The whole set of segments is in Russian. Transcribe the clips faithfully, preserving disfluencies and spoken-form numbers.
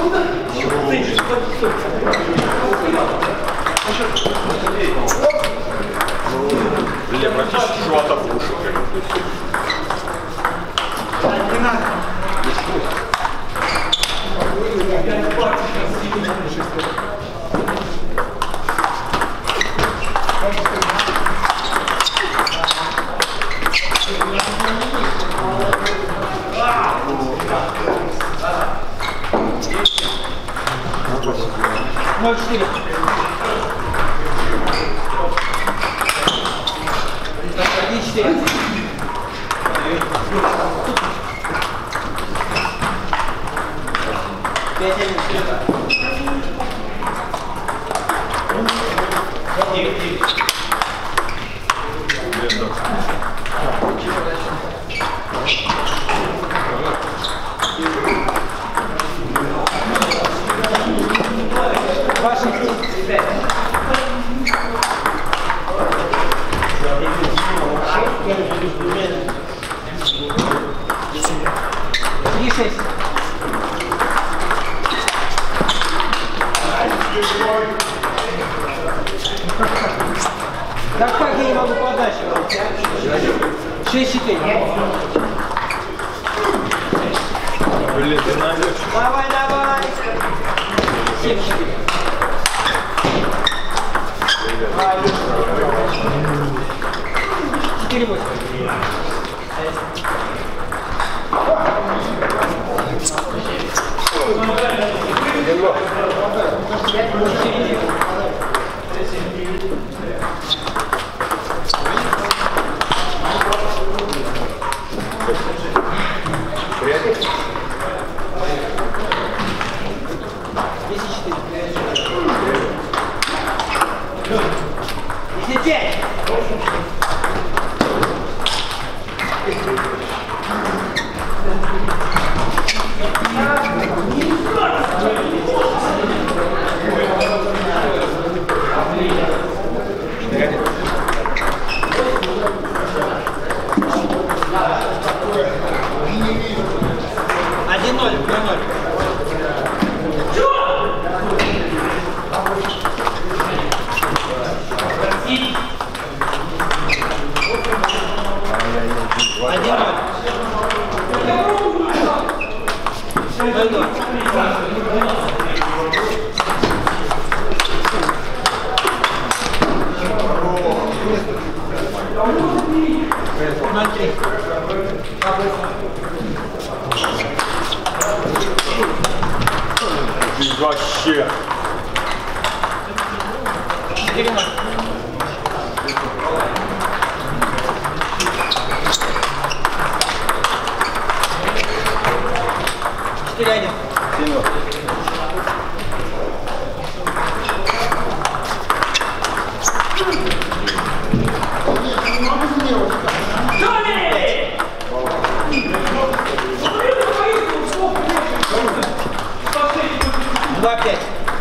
Бля, практически швата в уши. Не надо. ноль четыре. один четыре. пять один. Ваши три шесть. Да как я не могу подачу? шесть четыре. Блин, ты найдешь. Давай, давай. семь четыре. четыре восемь. десять пять. один ноль. Один ноль. Ноль ноль. Ноль три. Ты вообще. четыре ноль. четыре один. два пять.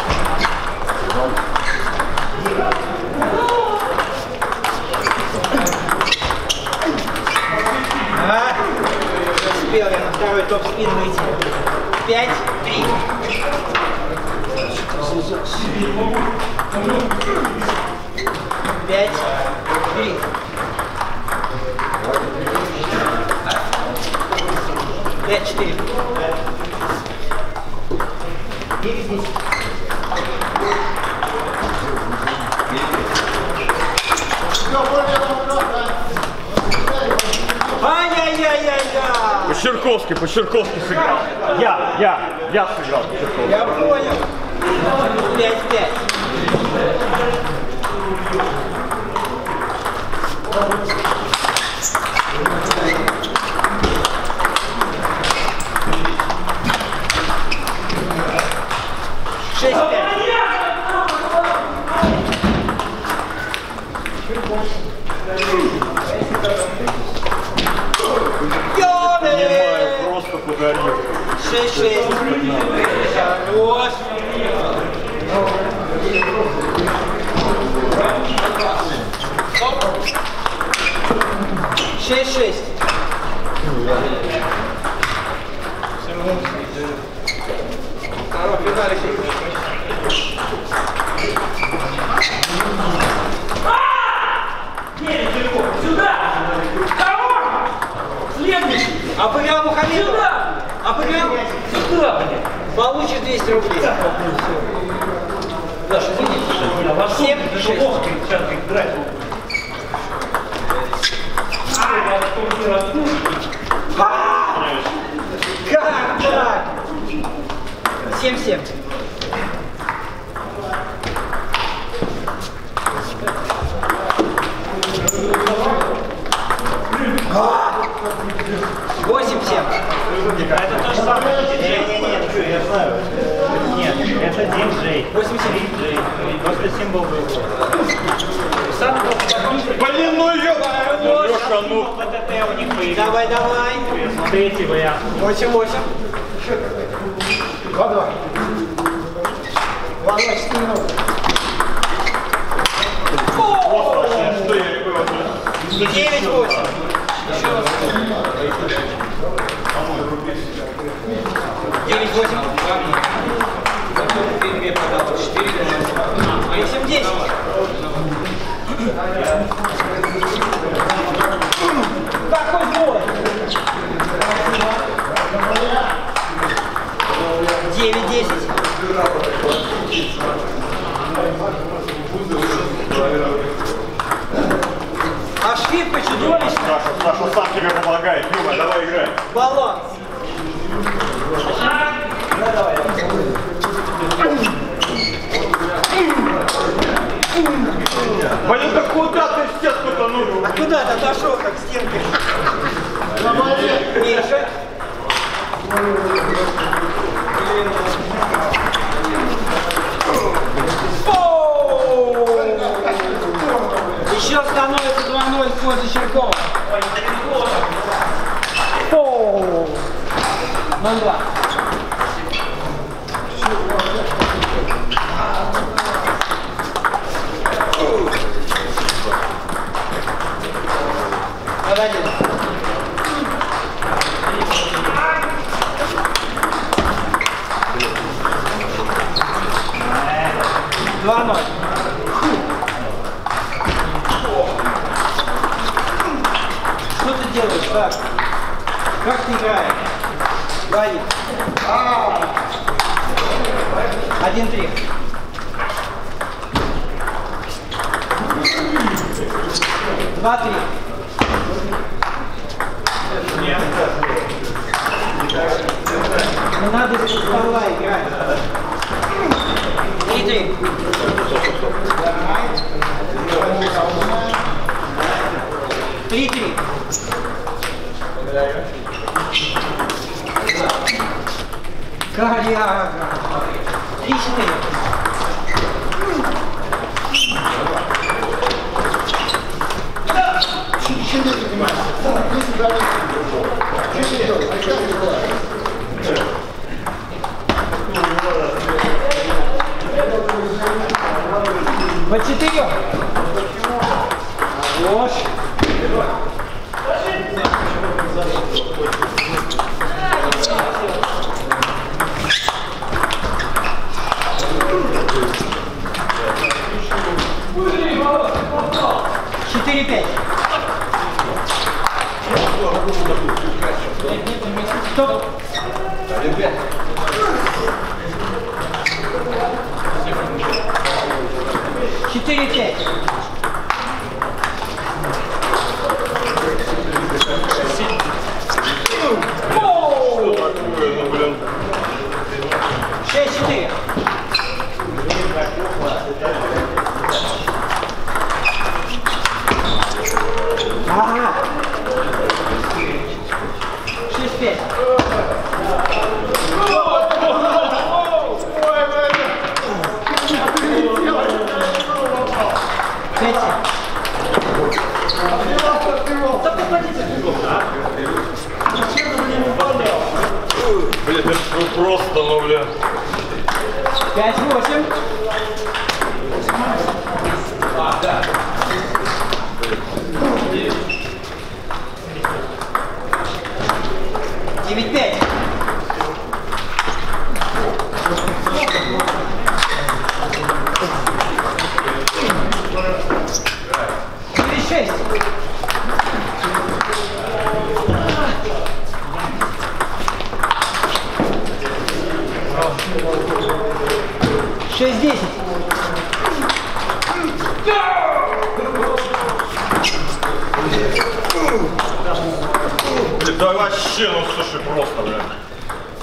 А, успел я на второй топ-спин выйти. пять три. пять три. пять четыре. девять десять. Ай-яй-яй-яй-яй! По-Щерковски, по-Щерковски сыграл. Я, я, я сыграл по-Щерковски. Я понял. пять пять. шесть пять. Понимаю, просто подарил. шесть шесть. Хорош. шесть шесть. Хорош. Обыграл Мухаммедова. Обыграл. Сюда, блядь. Получишь двести рублей. Даша, извини. Семь, шесть. Сейчас играть. Как так? Семь-семь. Восемь-семь. Это то же самое. Нет, нет, нет, что, я знаю. Нет, это диджей. Восемь-семь. Диджей. Просто символ был. Блин, ну ё... Леша, ну ПТТ у них появился. Давай, давай. Третий вариант. Восемь-восемь. Два-два. Два-два, четыре минуты. Что я не понял? Девять-восемь. Девять-восемь. Восемь-десять. Какой бой? Девять-десять. Ошибка чудовищная. Саша, Саша сам тебе помогает. Юма, давай играй. Баланс. Блин, да куда ты в стенку-то, ну? А куда ты отошел, как стенкой? Меньше. Еще становится два-ноль в пользу Черкова. ноль-два. один. два-ноль. Что ты делаешь, так? Как ты играешь? Говори. один-три. два-три. Не надо из стола играть. три-три. три-три. Коряга. три-четыре. По четырем. Ложь. четыре-пять. Стоп. четыре-пять. шесть-четыре. Ага. шесть-пять. Блин, это просто, ну, бля. пять-восемь. девять-пять. девять-шесть. десять. Да вообще, ну слушай, просто, блин.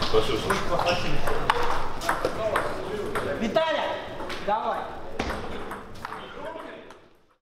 Послушай. Виталя, давай.